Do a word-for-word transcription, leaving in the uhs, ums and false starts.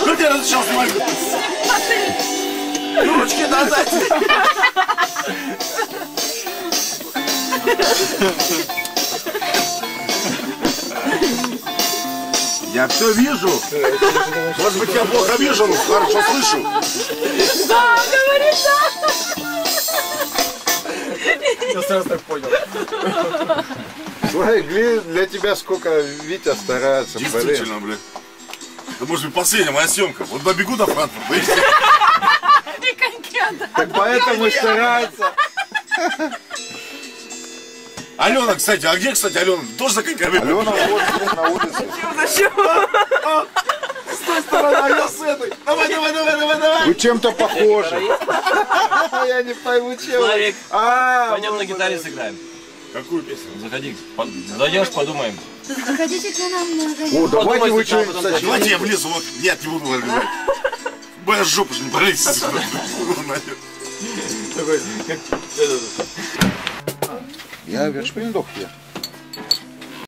Кто тебе разрешал снимать? Ручки назад. Я все вижу. Может быть, я плохо вижу, но хорошо слышу. Да, говорит, да. Я сразу так понял. Смотри, для тебя сколько Витя старается. Действительно, блин. Это может быть последняя моя съемка. Вот добегу до Франкфурта. И коньки отдам. Так поэтому и старается. Алена, кстати, а где, кстати, Алена? Тоже за коньками? Алена вот на улице. Зачем? С той стороны, а я с этой. Давай, давай, давай, давай, давай. Вы чем-то похожи. Я не пойму, чем. Славик, А, пойдем на гитаре сыграем. Какую песню? Заходи, под- зайдешь, подумаем. Заходите к нам на загон. О, давайте Подумай вы сначала, что-нибудь потом Давайте я влезу. Вот. Нет, не буду вылезать. Моя жопа же не полезет. Такой, как... Я вершпиндох я.